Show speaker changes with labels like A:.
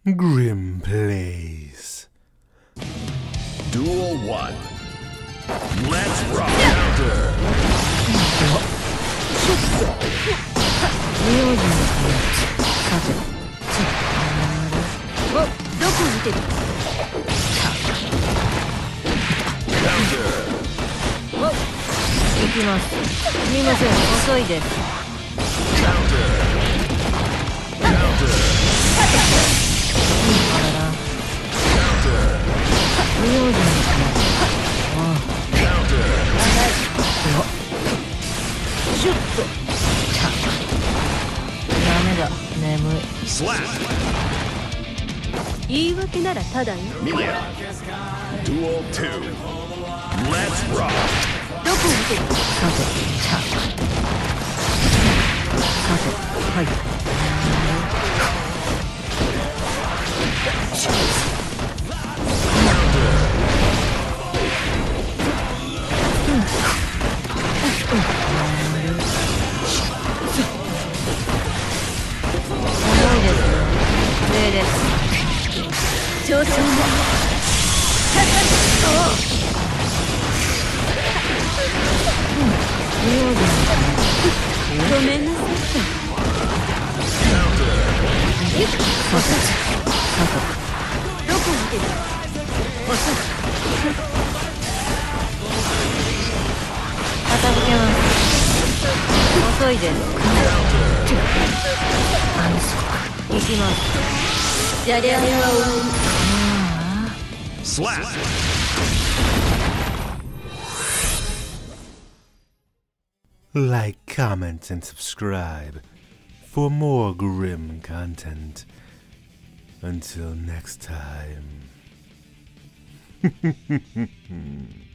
A: Grim Plays.
B: Duel 1. Let's rock. Counter.
C: 不用心さてお、どこ見てる
B: Counter.
C: お、行きます。すみません、遅いです。
B: Counter. Counter.
C: いいからな。
B: Counter.
C: 不用心ですね。ああ、
B: Counter.
C: シュッと。ダメだ、眠い。
B: Slap.
C: 言い訳ならただよ。
B: Mia. Duel 2. Let's rock.
C: どこ見てるさて、はい。重いですよ。礼です。調子に乗ごめんなさい。どこ見てる片付けます。遅いです。行きます。じゃりゃりゃは
B: Slap.
A: Like, comment, and subscribe for more grim content. Until next time.